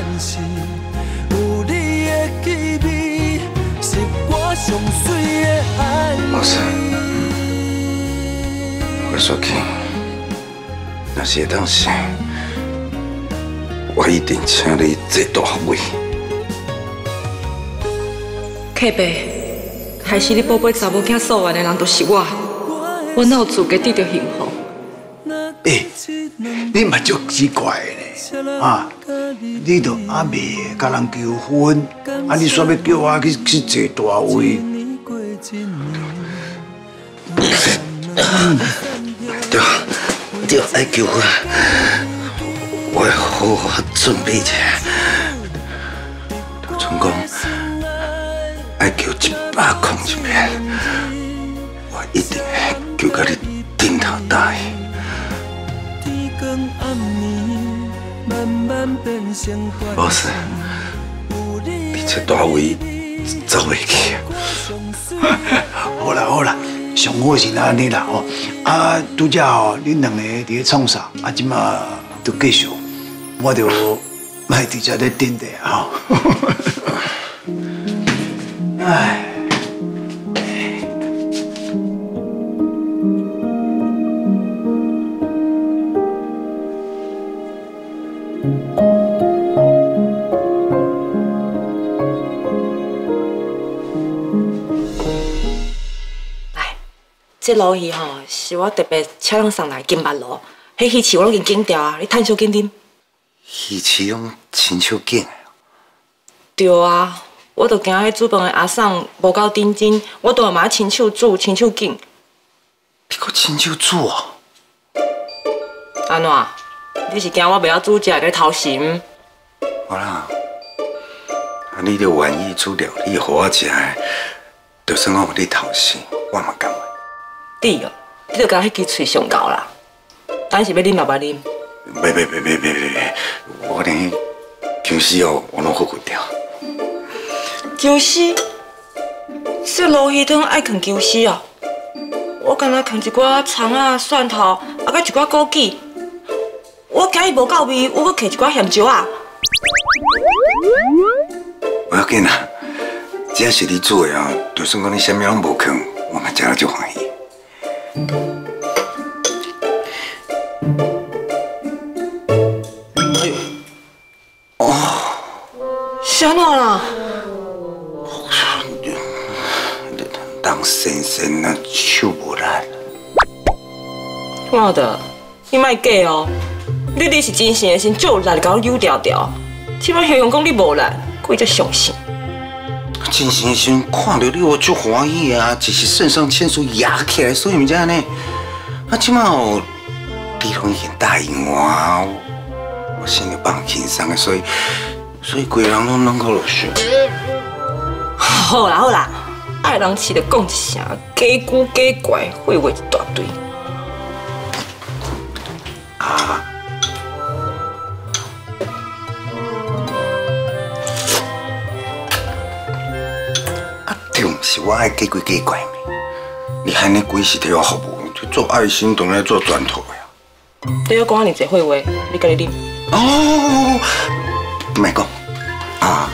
是有你的气味，是我上水的爱老师，我说起，若是会当时，我一定请你坐大位。 客伯，害死你宝贝查某囝所愿的人就是我，我哪有资格得到幸福？ 你嘛足奇怪的呢，啊！你都还未甲人求婚，啊！你煞要叫我去坐大位？ 对，爱求婚，我会好好准备一下。就像讲，爱求101遍，我一定会求到你点头答应。老师，你这大位走袂去。 好啦，上好是安尼啦吼。啊，拄则吼，恁两个伫咧创啥？啊，即马就继续，我就卖伫遮咧等者吼。唉。 这路戏吼，是我特别请人送来金巴路，迄鱼翅我拢已经剪掉啊，你趁小紧点。 鱼翅拢亲手拣的。 对啊，我就惊迄煮饭的阿送无够认真，我都嘛亲手煮、亲手拣。 你搁亲手煮哦？ 安怎？你是惊我袂晓煮食个偷心？ 好啦，啊，你著愿意煮料理互我食的，就算我有你偷心，我嘛甘愿。 对哦，你著甲迄支喙上高啦。等是要啉嘛捌啉？ 别，我连姜丝哦，我拢喝不掉。 姜丝？这鲈鱼汤爱放姜丝哦？我敢若放一寡葱啊、蒜头，啊，甲一寡枸杞。我惊伊无够味，我搁摕一寡咸椒啊。 不要紧啦，只要是你煮的啊，就算讲你啥物拢无放，我嘛食了足欢喜。哎呦，哦， 啥弄啦？ 人神啊，手无力。 我的，你莫假哦，你是真心的心，就有力甲我扭掉掉。即摆形容讲你无力，我才相信。 真心的心看到你我足欢喜啊，就是肾上腺素压起来，所以毋才呢。啊，即摆哦，你拢已经答应我，我心里放轻松的，所以规个人拢能够落去。 好啦，爱人饲着讲一声，假古假怪，废话一大堆。 啊。是我爱假鬼假怪呢，你喊你鬼是替我服务，就做爱心当然做砖头呀。 你要讲安尼侪废话，你家己啉。 哦，莫讲啊。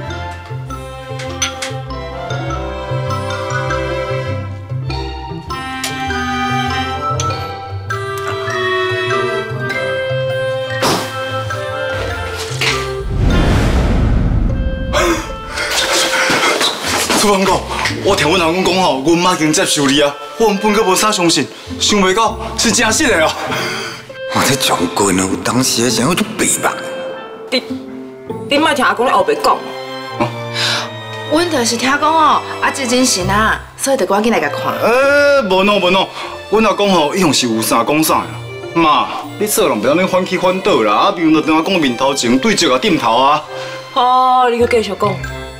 厨房哥，我听阮老公讲吼，阮妈已经接受你啊，我原本阁无啥相信，想袂到是真实的哦。 我这将军哦，当时的时候就白目。 你莫听阿公咧后白讲。 阮就是听讲哦，阿姐真神啊，所以就赶紧来甲看。 无喏，阮阿公吼一向是有啥讲啥呀。妈，你做人不要恁反起反倒啦，啊，比如就等我讲面头前对石啊点头啊。 好，你去继续讲。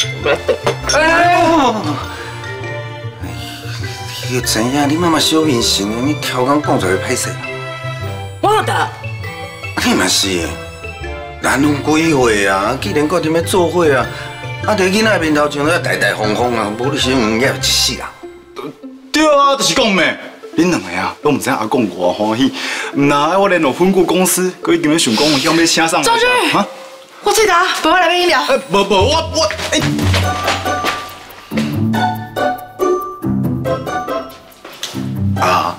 你知影，你妈妈小面神，你超工讲出来歹势。 我的。 你嘛是，咱拢几岁啊？既然决定要做伙啊，啊，伫囡仔面头前要大大方方啊，无你小黄也一世人。 对啊，就是讲咩？恁两个啊，都唔知阿公偌欢喜，唔那我联络婚顾公司，佮已经要想讲有要请上。 周俊。啊？ 我最大，陪我来杯饮料。 无我啊。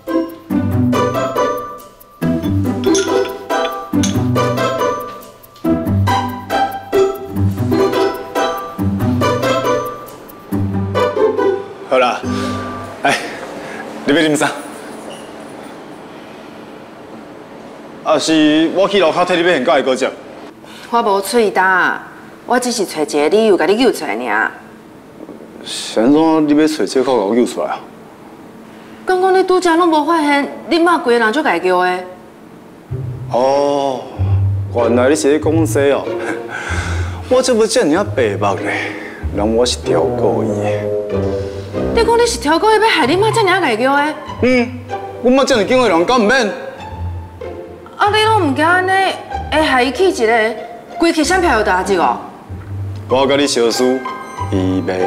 好啦，哎，你要啉啥？啊是，我去楼骹替你买现价的果汁。 我无喙焦，我只是找一个理由甲你救出来尔。 是安怎你要找借口甲我救出来啊？ 刚刚你拄则拢无发现，你妈规个人就家叫的。 哦，原来你是咧讲这哦。我这要遮尔白目咧，人我是调故意的。 你讲你是挑故意要害你妈遮尔家叫的？ 我妈遮尔紧的人，敢唔免？ 啊，你拢唔惊安尼会害伊去一个规气闪飘的代志哦？ 我甲你小叔伊袂。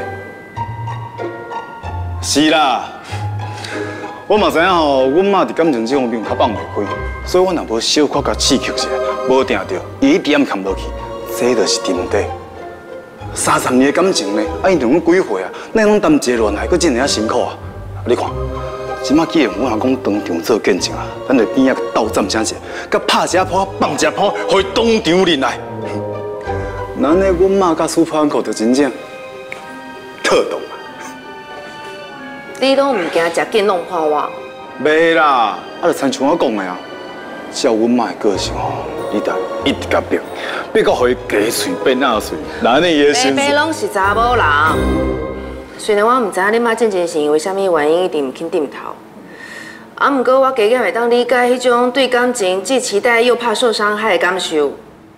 是啦，我嘛知影吼，阮妈伫感情这方面较放袂开，所以我若无小可甲刺激一下，无定着伊一点看无去，这就是沉底。30年的感情呢，啊，因两阮几岁啊，咱拢谈一个恋爱，佫真尔辛苦啊！你看，即马既然我若讲当场做见证啊，咱就边仔斗战声者，甲拍一下炮，放一下炮，互伊当场认来。那呢，阮妈甲苏潘口就真正特懂啊！ 你拢唔惊食紧弄破我？ 袂啦，啊，就亲像我讲的啊，照阮妈的个性吼，你得一直甲逼，逼到互伊加嘴变那嘴，那呢也是。 爸爸拢是查某人，虽然我唔知影你妈真正是因为啥物原因一定唔肯点头，啊，不过我加减会当理解迄种对感情既期待又怕受伤害的感受。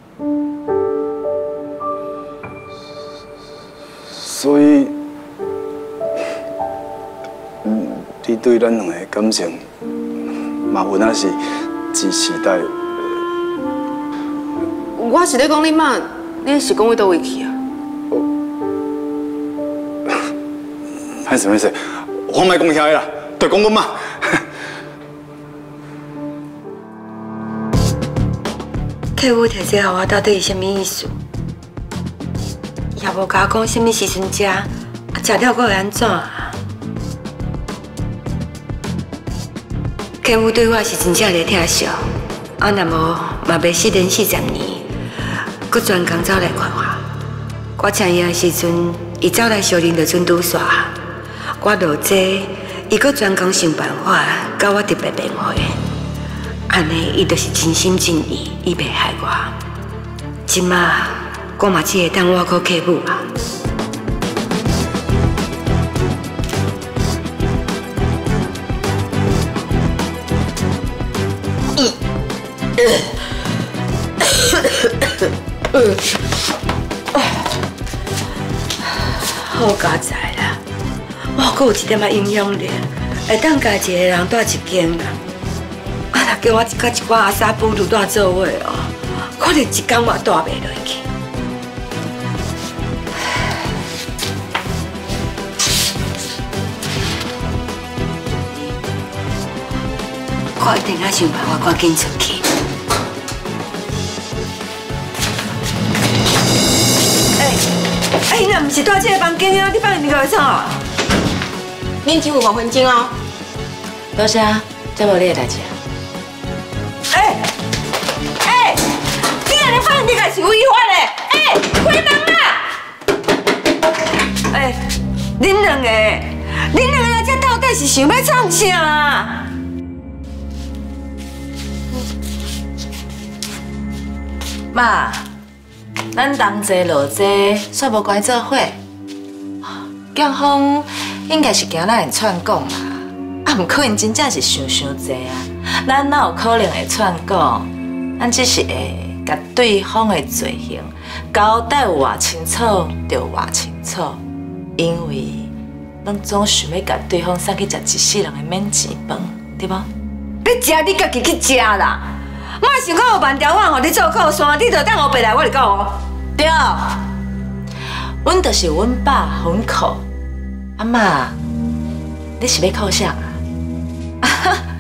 所以，你对咱两个感情，嘛有那是既期待。 我是咧讲你妈，你是讲伊倒位去啊？ 歹势，我莫讲遐个啦，就讲阮妈。 客户提这互我到底是啥物意思？也无甲我讲啥物时阵食，食了阁会安怎啊？客户对我是真正咧疼惜，啊，若无嘛袂失联40年，阁专工走来看我。我请伊的时阵，伊走来小林就准拄煞。我落座，伊阁专工想办法，甲我特别辩护的。安尼，伊就是真心真意，伊袂害我。即马，我嘛只会当我靠客母啊。好佳哉啦！我阁有一点仔影响力，会当甲一个人住一间啦。啊，若叫我甲一寡阿三母女住做伙哦，可能一天我住袂落去。我一定要想办法赶紧出去。哎，那不是住这个房间啊！你放进去干啥？ 恁只有5分钟哦。多谢啊，这无你的代志啊。 你安尼放进去是违法的！关门啊！恁两个这到底是想要创啥啊？ 妈，咱同齐落座，煞无关做伙。蒋峰应该是惊咱会串讲啦，啊，毋过因真正是想济啊。咱哪有可能会串讲？咱只是会甲对方的罪行交代有偌清楚就偌清楚，因为咱总想要甲对方送去食一世人的免钱饭，对无？ 要食你家己去食啦！莫想讲有万条网互你做靠山，你就等后背来我就讲哦。 对，阮就是阮爸阮靠。阿妈，你是要靠啥啊？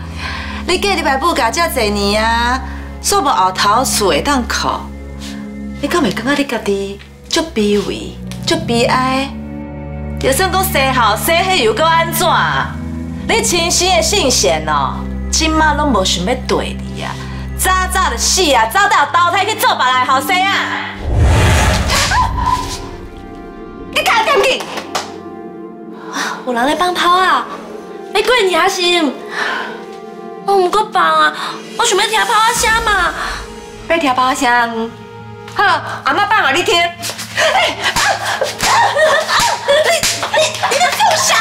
你嫁入来母家遮侪年啊，煞无后头厝会当靠。 你敢袂感觉你家己足卑微、足悲哀？就算讲生后生迄又搁安怎？你亲生的姓贤哦，今麦拢无想要对你啊！早早就死啊！早早投胎去做别人后生啊！你看点紧！ 有人咧放炮啊！你过年是？我唔过放啊！我想要听炮仔声嘛。 要听炮声？好，阿妈放互你听。你你个狗傻！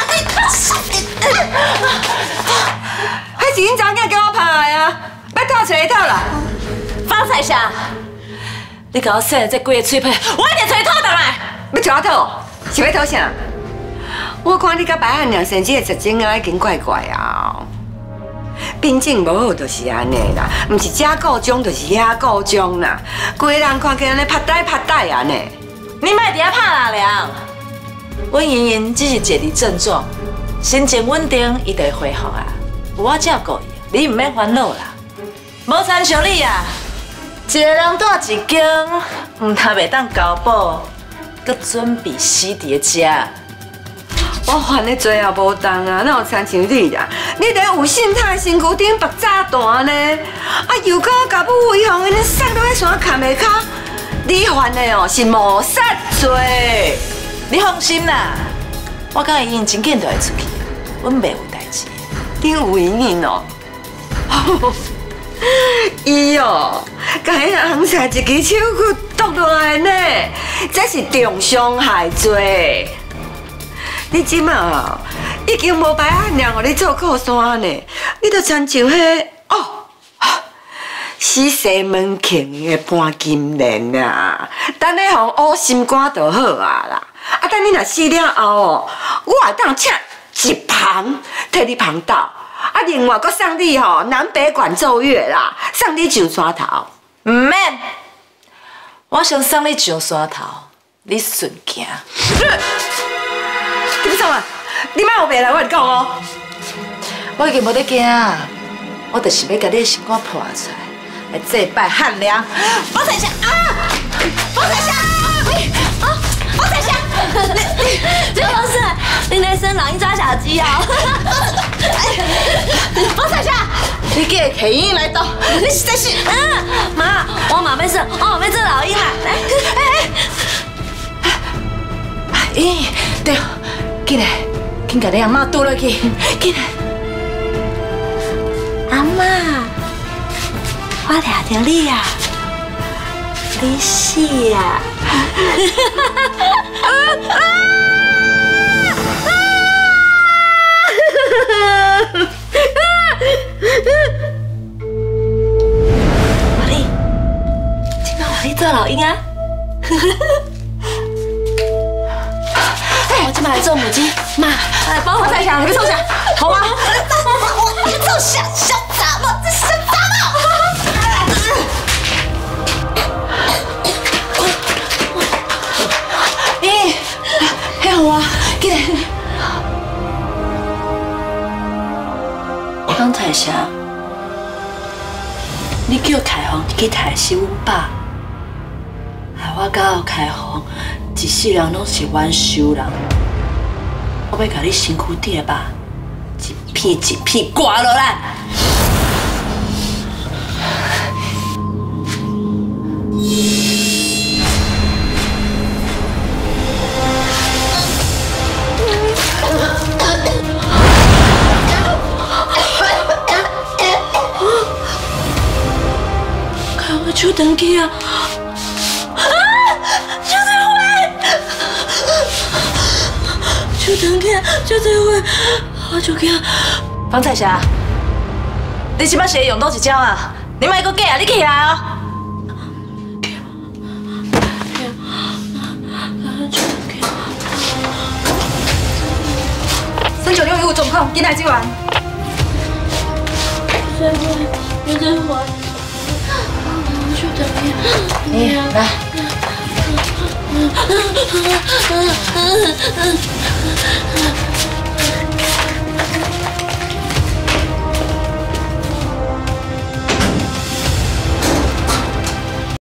迄是恁查某囝叫我拍的啊！要套找伊套啦！ 方彩霞，你甲我说的这几个嘴皮，我一定找伊讨倒来。 要找我讨？是要讨啥？我看你甲白汉娘生这个特征啊，已经怪怪啊。品性无好就是安尼啦，唔是假故中就是遐故中啦。规人看起来安尼拍呆拍呆安尼。 你莫伫遐拍啦凉。阮莹莹只是坐伫症状，心情稳定，伊就会恢复啊。有我照顾伊，你唔免烦恼啦。无参像你啊，一个人住一间，唔但袂当交保，搁准备死伫个家。 我烦的做也无当啊，哪有参像你啦？你伫有心态身躯顶白炸弹呢？啊，又搁甲母威风，安尼送到迄山坎下骹，你烦的哦是谋杀罪。 你放心啦，我甲莹莹真紧就会出去，阮袂有代志。 你有莹莹哦？伊哦，甲迄红菜一支手骨剁落来呢，这是重伤害罪。你即马啊，已经无白汉娘互你做靠山呢，你都参像迄死西门庆的潘金莲啊，等你互乌心肝就好啊啦。啊，等你若死了后哦，我会当请一旁替你旁倒，啊，另外搁送你吼南北管奏乐啦，送你上山头。 唔免，我先送你上山头，你顺行。 你要创啊？你莫有袂来，我跟你讲哦。 我已经无得惊，我就是要甲你的心肝破出来，来祭拜汉良。方彩霞啊！方彩霞，方彩霞， 刘老师，你来生老鹰抓小鸡哦。 方彩霞，你给客人来到，你实在是…… 妈，我马要生，我马要做老鹰啦。 咦，对，紧来，紧甲你阿妈倒落去，紧来。 阿妈，我掠着你啊！你死啊！华丽，今晚华丽做老鹰啊！我今晚来做母鸡，妈，来帮我再想，你别凑想，好吗？我凑想，小杂毛，这小杂毛！咦，还好啊，进来。方彩霞，你叫凯宏去抬死阮爸，害我甲凯宏一世人拢是冤仇人。我要甲你身躯顶的肉一片一片刮落来。看我手长去啊！就等天，就这回，我就惊。 方彩霞，你即摆是用倒一招啊？你莫搁假啊！你起来哦！396有状况，紧来支援。 有这回，就等天。 你来。